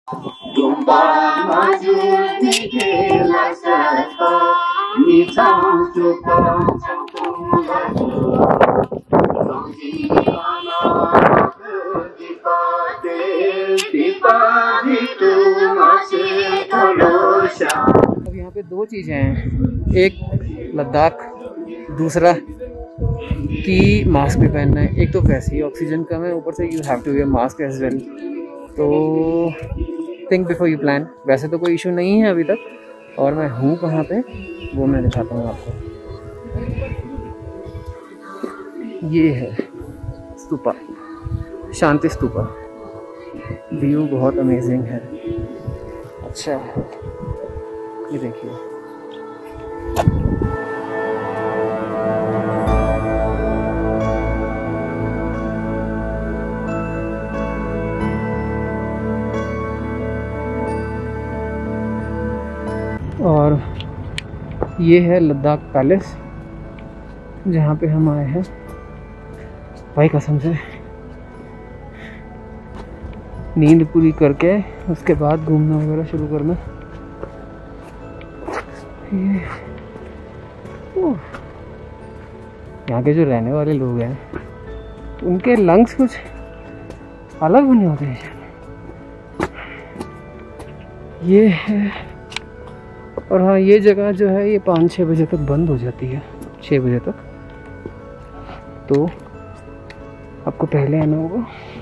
अब यहाँ पे दो चीज़ें हैं, एक लद्दाख, दूसरा कि मास्क भी पहनना है। एक तो वैसे ही ऑक्सीजन कम है, ऊपर से you have to wear mask as well. तो थिंक बिफोर यू प्लान। वैसे तो कोई इशू नहीं है अभी तक, और मैं हूँ कहाँ पे वो मैं दिखाता हूँ आपको। ये है स्तूपा, शांति स्तूपा। व्यू बहुत अमेजिंग है। अच्छा ये देखिए, और ये है लद्दाख पैलेस जहाँ पे हम आए हैं। भाई कसम से नींद पूरी करके उसके बाद घूमना वगैरह शुरू करना। ये यहाँ के जो रहने वाले लोग हैं उनके लंग्स कुछ अलग बने होते हैं। ये है, और हाँ ये जगह जो है ये 5-6 बजे तक बंद हो जाती है, 6 बजे तक, तो आपको पहले आना होगा।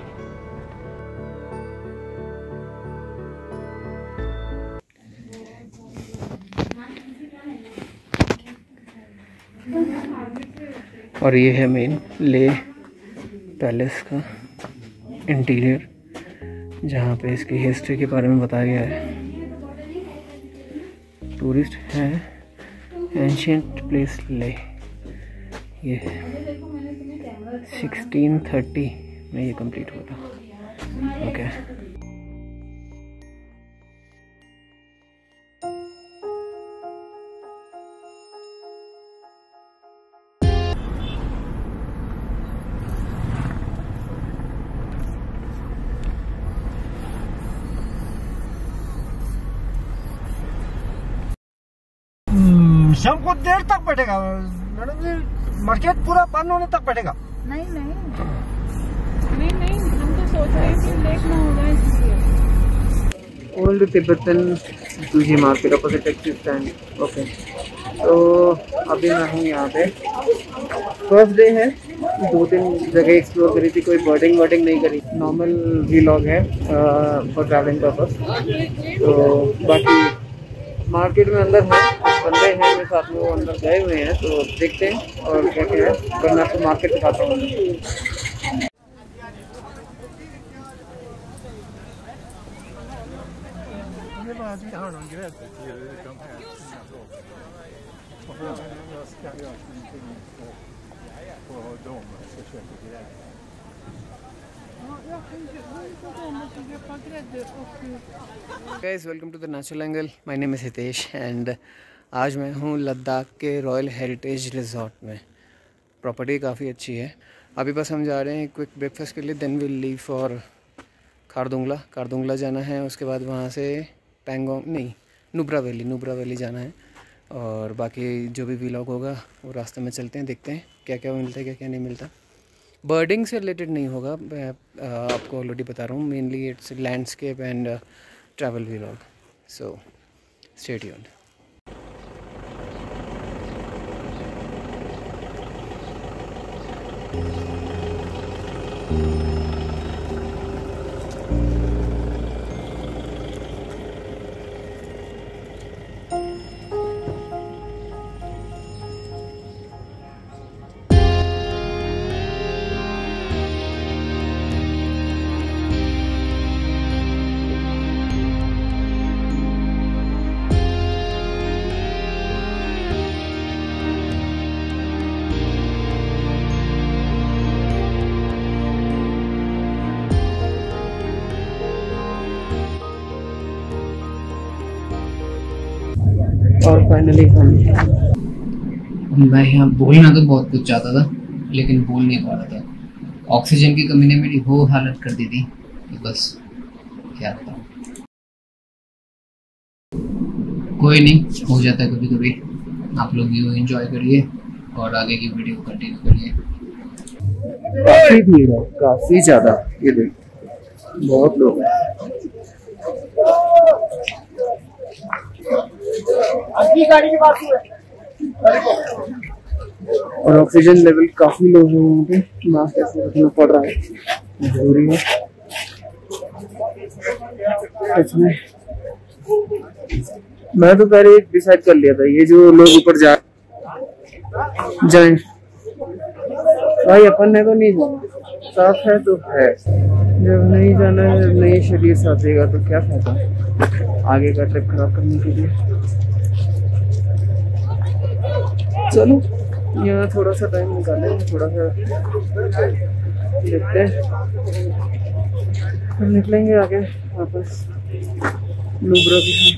और ये है मेन ले पैलेस का इंटीरियर, जहाँ पे इसकी हिस्ट्री के बारे में बताया गया है। टूरिस्ट है एंशियंट प्लेस ले, ये 1630 में ये कंप्लीट हुआ था। ओके शाम को देर तक बैठेगा मैडम जी, मार्केट पूरा बंद होने तक बैठेगा। नहीं नहीं नहीं नहीं, हम तो सोच रहे हैं कि लेट ना हो जाए इसलिए। ओल्ड तिब्बतन दूसरी market opposite taxi stand. Okay, तो अभी मैं हूँ यहाँ पे। फर्स्ट डे है, 2-3 जगह एक्सप्लोर करी थी, कोई बर्डिंग नहीं करी, नॉर्मल व्लॉग है फॉर ट्रैवलिंग पर्पस। तो बाकी मार्केट में अंदर है, बंदे हैं मेरे साथ में, वो अंदर गए हुए हैं, तो देखते हैं और क्या क्या है। पर मैं आपको मार्केट दिखाता हूँ। Guys welcome to the natural angle. My name is Hitesh and आज मैं हूँ लद्दाख के रॉयल हेरिटेज रिजॉर्ट में। प्रॉपर्टी काफ़ी अच्छी है। अभी बस हम जा रहे हैं क्विक ब्रेकफास्ट के लिए, then will leave for Khardungla जाना है। उसके बाद वहाँ से पैंगोंग नहीं नुब्रा वैली जाना है। और बाकी जो भी व्लॉग होगा वो रास्ते में चलते हैं, देखते हैं क्या क्या मिलता है क्या क्या नहीं मिलता। बर्डिंग से रिलेटेड नहीं होगा, मैं आपको ऑलरेडी बता रहा हूँ। Mainly it's landscape and travel vlog, so stay tuned. और फाइनली मैं यहाँ बोलना तो बहुत कुछ चाहता था लेकिन बोल नहीं पा रहा था। ऑक्सीजन की कमी ने मेरी वो हालत कर दी थी कि बस क्या था। कोई नहीं, हो जाता है कभी कभी। आप लोग व्यू एंजॉय करिए और आगे की वीडियो कंटिन्यू करिए। काफ़ी भीड़ है, काफ़ी ज़्यादा। ये देखिए बहुत लोग हैं। गाड़ी की बात है। और ऑक्सीजन लेवल काफ़ी लो है वहाँ पे, मास्क ऐसे रखना पड़ रहा है, जरूरी है सच में। मैं तो पहले डिसाइड कर लिया था, ये जो लोग ऊपर जाएं भाई, अपन ने तो नहीं जाना, साफ है तो है। जब नहीं जाना है, जब नहीं शरीर साथेगा तो क्या फायदा आगे का ट्रिप खराब करने के लिए। चलो यहाँ थोड़ा सा टाइम निकालेंगे, थोड़ा सा देखते हैं, फिर निकलेंगे आगे वापस नुब्रा की।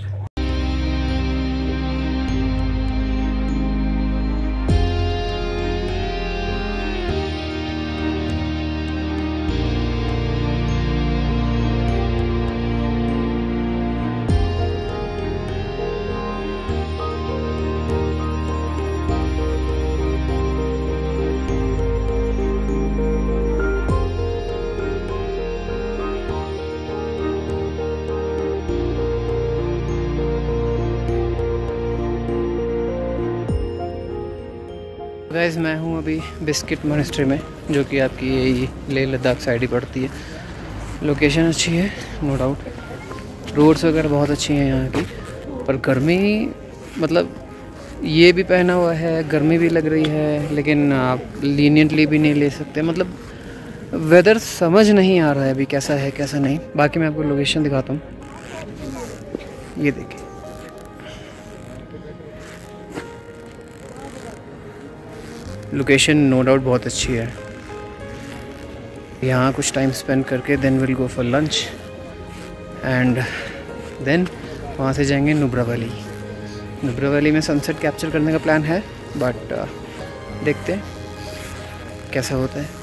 गाइस मैं हूँ अभी बिस्किट मोनेस्ट्री में, जो कि आपकी यही लेह लद्दाख साइड ही पड़ती है। लोकेशन अच्छी है नो डाउट, रोड्स वगैरह बहुत अच्छी हैं यहाँ की, पर गर्मी मतलब ये भी पहना हुआ है, गर्मी भी लग रही है, लेकिन आप लीनियंटली भी नहीं ले सकते। मतलब वेदर समझ नहीं आ रहा है अभी कैसा है कैसा नहीं। बाकी मैं आपको लोकेशन दिखाता हूँ, ये देखिए लोकेशन नो डाउट बहुत अच्छी है। यहाँ कुछ टाइम स्पेंड करके then will go for lunch and then वहाँ से जाएंगे नुब्रा वैली। नुब्रा वैली में सनसेट कैप्चर करने का प्लान है, बट देखते हैं कैसा होता है।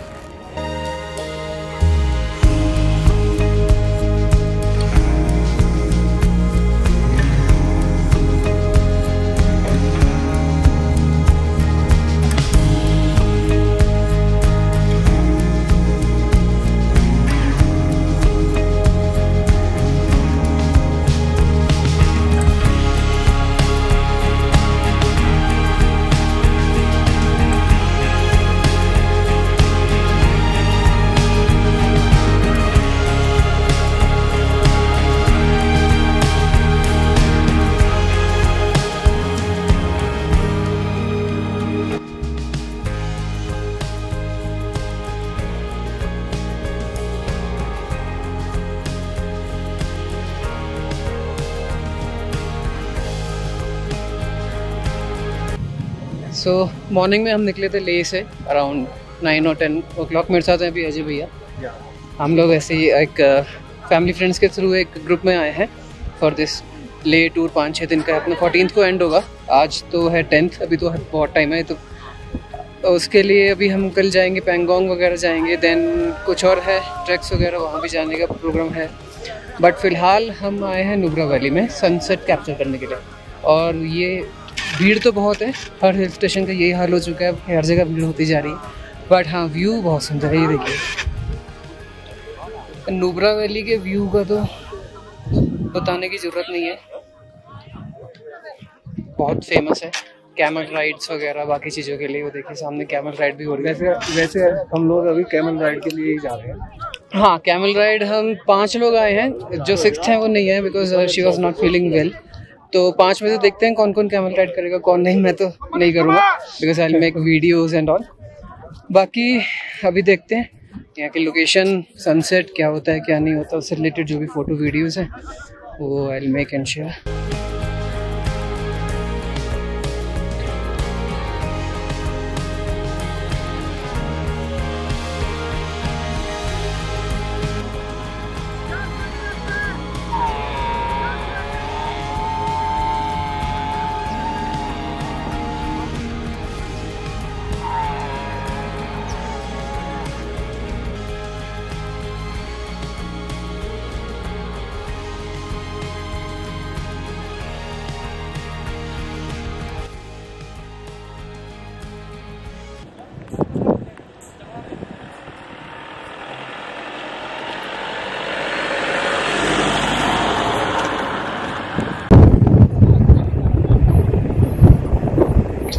सो मॉर्निंग में हम निकले थे लेह से अराउंड 9 और 10 ओ क्लॉक। मेरे साथ हैं अभी अजय भैया। हम लोग ऐसे ही एक फैमिली फ्रेंड्स के थ्रू एक ग्रुप में आए हैं फॉर दिस ले टूर। 5-6 दिन का अपना 14th को एंड होगा। आज तो है 10th, अभी तो बहुत टाइम है, तो उसके लिए अभी हम कल जाएंगे पैंगोंग वगैरह जाएंगे, देन कुछ और है ट्रैक्स वगैरह वहाँ भी जाने का प्रोग्राम है। बट फ़िलहाल हम आए हैं नुब्रा वैली में सनसेट कैप्चर करने के लिए। और ये भीड़ तो बहुत है, हर हिल स्टेशन का यही हाल हो चुका है, हर जगह भीड़ होती जा रही है। बट हाँ व्यू बहुत सुंदर है, ये देखिए नुब्रा वैली के व्यू का तो बताने की ज़रूरत नहीं है, बहुत फेमस है। कैमल राइड्स वगैरह बाकी चीज़ों के लिए, वो देखिए सामने कैमल राइड भी हो रही है। वैसे हम लोग अभी कैमल राइड के लिए ही जा रहे हैं। हाँ कैमल राइड हम 5 लोग आए हैं, जो 6th हैं वो नहीं है because she was not feeling well. तो 5 में से देखते हैं कौन कौन कैमल राइड करेगा कौन नहीं। मैं तो नहीं करूँगा because I will make videos and all. बाकी अभी देखते हैं यहाँ की लोकेशन, सनसेट क्या होता है क्या नहीं होता, उससे रिलेटेड जो भी फ़ोटो वीडियोज़ हैं वो I will make and share.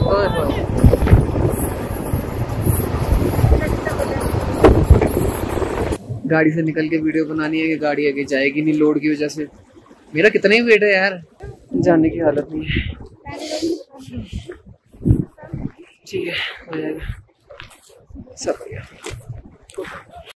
गाड़ी से निकल के वीडियो बनानी है कि गाड़ी आगे जाएगी नहीं लोड की वजह से। मेरा कितना ही वेट है यार, जाने की हालत नहीं है। ठीक है, हो जाएगा सब।